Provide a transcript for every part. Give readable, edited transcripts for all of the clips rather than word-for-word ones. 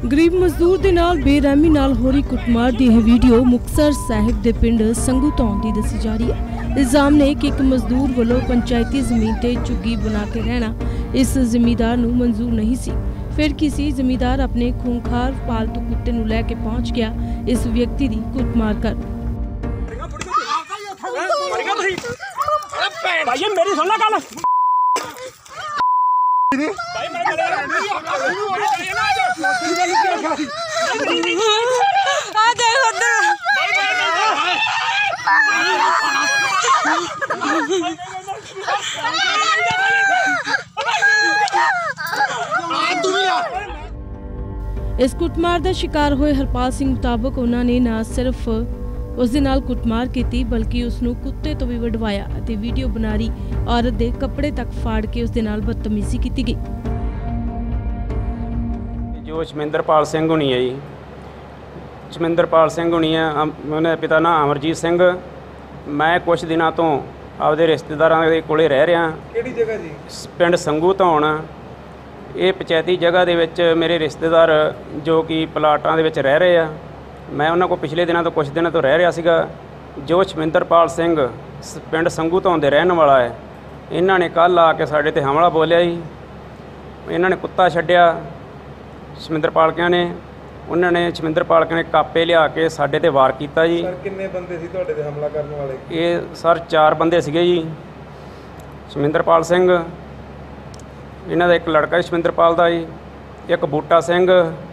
गरीब मजदूर दे नाल बेरहमी नाल हो रही कुटमार दी यह वीडियो मुक्तसर साहिब दे पिंड संगू धौन दी दसी जा रही है। इल्जाम ने कि एक मजदूर वालों पंचायती जमीन ते झुग्गी बना के रहना इस जमींदार नूं मंजूर नहीं सी। फिर किसी जमींदार अपने खूंखार पालतू कुत्ते नूं लैके पहुंच गया इस व्यक्ति दी कुटमार कर। मेरी सुन ला गल इस कुटमार का शिकार होए हरपाल सिंह मुताबक उन्होंने न सिर्फ उस दे नाल कुटमार की बल्कि उसनू कुत्ते तो भी वडवाया ते वीडियो बना रही औरत दे कपड़े तक फाड़ के उस दे नाल बदतमीजी की गई। जो शमिंदरपाल सिंह हुणी है जी, शमिंदरपाल सिंह हुणी है, उन्हें पिता नाम अमरजीत सिंह। मैं कुछ दिनों तो आपदे रिश्तेदारां दे कोले रह रहा। किहड़ी जगह जी? पिंड संगू धौन। ये पंचायती जगह दे विच मेरे रिश्तेदार जो कि प्लाटां दे विच रह रहे आ। मैं उन्होंने को पिछले दिनों तो कुछ दिनों तो रह रहा सीगा। जो शमिंदरपाल सिंह पिंड संगू धौन दे रहने वाला है, इन्हों ने कल आके साढ़े ते हमला बोलिया जी। इन्होंने कुत्ता छड्डिया शमिंदरपालकियां ने, उन्होंने शमिंदरपालकियां ने कापे लिया के साढ़े ते वार किया जी। सर किन्ने बंदे सी तुहाडे ते हमला करने वाले? ये सर 4 बंदे सीगे जी। शमिंदरपाल सिंह, इन्हां दा एक लड़का शमिंदरपाल दा जी, एक बूटा सिंह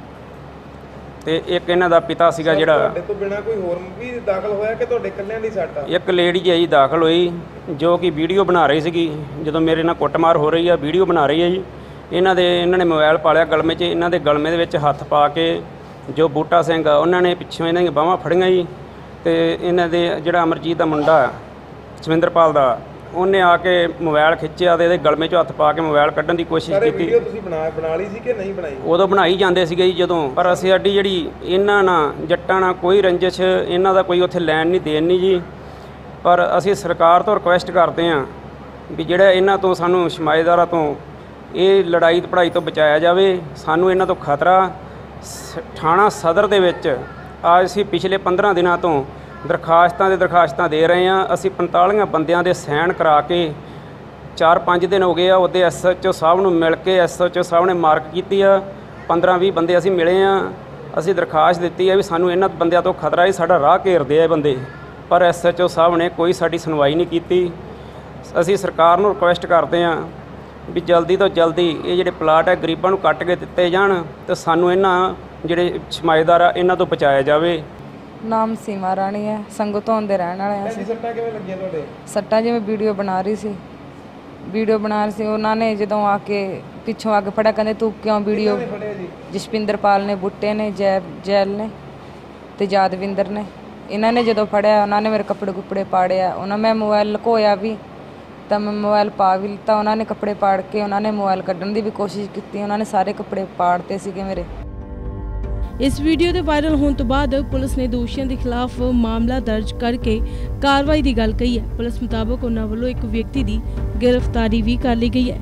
ते एक इन्हां दा पिता सीगा जिहड़ा। तुहाडे तो बिना कोई होर भी दाखल होया कि तुहाडे इकल्लियां दी सट्ट आ? एक लेडी है जी दाखल हुई जो कि वीडियो बना रही सीगी। जदों मेरे नाल कुੱਟਮਾਰ हो रही है वीडियो बना रही है जी। इन्होंने मोबाइल पा लिया गलमे 'ਚ। इन्हां दे गलमे दे विच हत्थ पा के जो बूटा सिंह आ उन्होंने पिछों इन्हां दी बाहां फड़ियां जी। ते इन्हां दे जिहड़ा अमरजीत दा मुंडा शमिंदरपाल दा, उन्हें आके मोबाइल खिंचिया ते गलमे 'चों हत्थ पा के मोबाइल कड्ढण दी कोशिश की। वीडियो तुसीं बना ली सी कि नहीं बनाई? उदों बनाई जांदे सीगे जी जदों, पर असीं साडी जिहड़ी इन्हां नाल जट्टां नाल कोई रंजिश, इन्हां दा कोई उत्थे लैण नहीं देण नहीं जी। पर असीं सरकार तो रिक्वेस्ट करते हैं भी जिहड़ा इन्हां तो सानूं शमायदारां तो ये लड़ाई पढ़ाई तो बचाया जाए। सानूं इन्हां तो खतरा थाणा सदर दे विच आज असीं पिछले 15 दिनों तो दरखास्तां दे रहे हैं। असीं 45 बंदियां दे साइन करा के 4-5 दिन हो गए आ। उहदे SHO साहब नूं मिल के SHO साहब ने मार्क कीती आ। 15-20 बंदे असीं मिले आ। असीं दरखास्त दित्ती है भी सानूं इन्हां बंदियां तो खतरा है, साडा राह घेरदे आ बंदे। पर SHO साहब ने कोई साडी सुनवाई नहीं कीती। असीं सरकार नूं रिक्वेस्ट करते हैं भी जल्दी तो जल्दी ये जिहड़े प्लाट है गरीबां नूं कट के दिते जाण ते सानूं इन्हां जिहड़े शमायदार आ इन्हां तो बचाया जाए। नाम सीमा राणी है, संगू धौन दे रहण वाले हैं। सट्टां किवें लगियां तुहाडे? सट्टां जिवें वीडियो बना रही सी उन्होंने जदों आके पिछों आके फड़िया, कहंदे तू क्यों वीडियो? जसपिंदरपाल ने, बूटे ने, जैल ने ते यादविंदर ने। इन्हों ने जदों फड़िया उन्होंने मेरे कपड़े कुपड़े पाड़िया। उन्होंने मैं मोबाइल लकोया भी तो मैं मोबाइल पा भी लिता। उन्होंने कपड़े पाड़ के उन्होंने मोबाइल कड्ढण की भी कोशिश की। उन्होंने सारे कपड़े पाड़ते सीगे मेरे। इस वीडियो के वायरल होने तो बाद पुलिस ने दोषियों के खिलाफ मामला दर्ज करके कार्रवाई की गल कही है। पुलिस मुताबक उन्होंने वालों एक व्यक्ति की गिरफ्तारी भी कर ली गई है।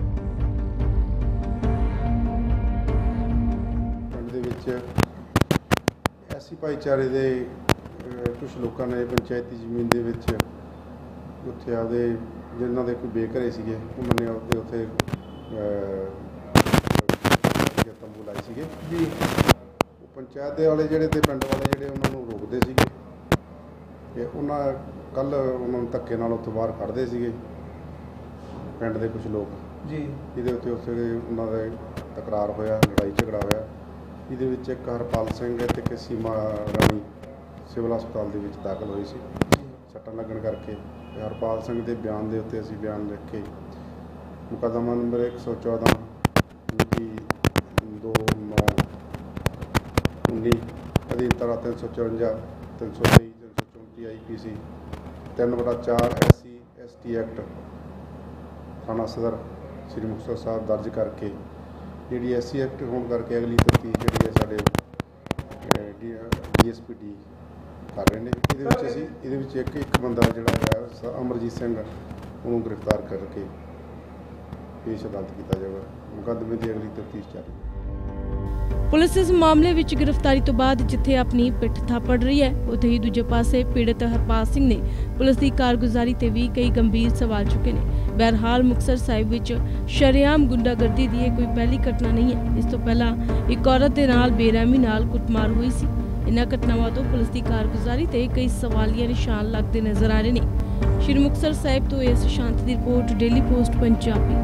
एसी भाईचारे के कुछ लोगों ने पंचायती जमीन के उत्थे आपदे जिन्हां दे कोई बेघरे सीगे उन्होंने आपदे उत्थे तंबू लाए सीगे जी। पंचायत दे वाले जिहड़े ते पिंड वाले जिहड़े उन्हां नूं रोकदे सीगे ते उन्हां कल उन्हां नूं धक्के नाल उत्थों बाहर कढदे सीगे पिंड दे कुछ लोग जी। इहदे उत्ते उन्हां दे तकरार होया, लड़ाई झगड़ा होया। इहदे विच एक हरपाल सिंह ते एक सीमा राणी सिविल हस्पताल दे विच दाखल होई सी सट्टां लगण करके। हरपाल सिंह के बयान के उत्ते असीं बयान लिख के मुकदमा नंबर 114 2/9/19 अधीन धारा 354 323 334 IPC 3/4 SC ST एक्ट थाना सदर श्री मुक्तसर साहब दर्ज करके जी SC एक्ट होने करके अगली तफ्तीश जी है साढ़े DSP D कर रहे हैं। ये एक बंदा जोड़ा अमरजीत सिंह उन्होंने गिरफ्तार करके पेश अदालत किया जाएगा। मुकदमे की अगली तफ्तीश जारी है। ਪੁਲਿਸ ਇਸ ਮਾਮਲੇ ਵਿੱਚ ਗ੍ਰਿਫਤਾਰੀ ਤੋਂ ਬਾਅਦ ਜਿੱਥੇ ਆਪਣੀ ਪਿੱਠ ਥਾਪੜ ਰਹੀ ਹੈ, ਉੱਥੇ ਹੀ ਦੂਜੇ ਪਾਸੇ ਪੀੜਤ ਹਰਪਾਲ ਸਿੰਘ ਨੇ ਪੁਲਿਸ ਦੀ ਕਾਰਗੁਜ਼ਾਰੀ ਤੇ ਵੀ ਕਈ ਗੰਭੀਰ ਸਵਾਲ ਚੁੱਕੇ ਨੇ। ਬਹਰਹਾਲ ਮੁਕਤਸਰ ਸਾਹਿਬ ਵਿੱਚ ਸ਼ਰੇਆਮ ਗੁੰਡਾਗਰਦੀ ਦੀ ਇਹ ਕੋਈ ਪਹਿਲੀ ਘਟਨਾ ਨਹੀਂ ਹੈ। ਇਸ ਤੋਂ ਪਹਿਲਾਂ ਇੱਕ ਔਰਤ ਦੇ ਨਾਲ ਬੇਰਹਿਮੀ ਨਾਲ ਕੁੱਟਮਾਰ ਹੋਈ ਸੀ। ਇਨ੍ਹਾਂ ਘਟਨਾਵਾਂ ਤੋਂ ਪੁਲਿਸ ਦੀ ਕਾਰਗੁਜ਼ਾਰੀ ਤੇ ਕਈ ਸਵਾਲੀਆ ਨਿਸ਼ਾਨ ਲੱਗਦੇ ਨਜ਼ਰ ਆ ਰਹੇ ਨੇ। ਸ਼੍ਰੀ ਮੁਕਤਸਰ ਸਾਹਿਬ ਤੋਂ ਇਸ ਸ਼ਾਂਤ ਦੀ ਰਿਪੋਰਟ, ਡੇਲੀ ਪੋਸਟ ਪੰਜਾਬੀ।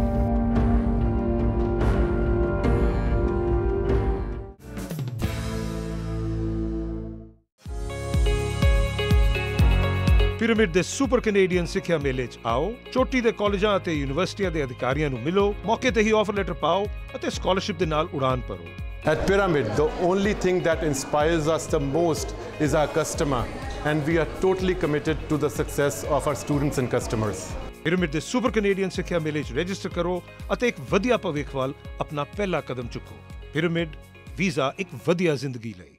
ਪਿਰਾਮਿਡ ਦੇ ਸੁਪਰ ਕੈਨੇਡੀਅਨ ਸਿੱਖਿਆ ਮੇਲੇ 'ਚ ਆਓ, ਚੋਟੀ ਦੇ ਕਾਲਜਾਂ ਅਤੇ ਯੂਨੀਵਰਸਿਟੀਆਂ ਦੇ ਅਧਿਕਾਰੀਆਂ ਨੂੰ ਮਿਲੋ, ਮੌਕੇ ਤੇ ਹੀ ਆਫਰ ਲੈਟਰ ਪਾਓ ਅਤੇ ਸਕਾਲਰਸ਼ਿਪ ਦੇ ਨਾਲ ਉਡਾਨ ਭਰੋ। At Pyramid, the only thing that inspires us the most is our customer, and we are totally committed to the success of our students and customers. Pyramid ਦੇ ਸੁਪਰ ਕੈਨੇਡੀਅਨ ਸਿੱਖਿਆ ਮੇਲੇ 'ਚ register ਕਰੋ ਅਤੇ ਇੱਕ ਵਧੀਆ ਭਵਿੱਖ ਵੱਲ ਆਪਣਾ ਪਹਿਲਾ ਕਦਮ ਚੁੱਕੋ। ਪਿਰਾਮਿਡ, ਵੀਜ਼ਾ ਇੱਕ ਵਧੀਆ ਜ਼ਿੰਦਗੀ ਲਈ।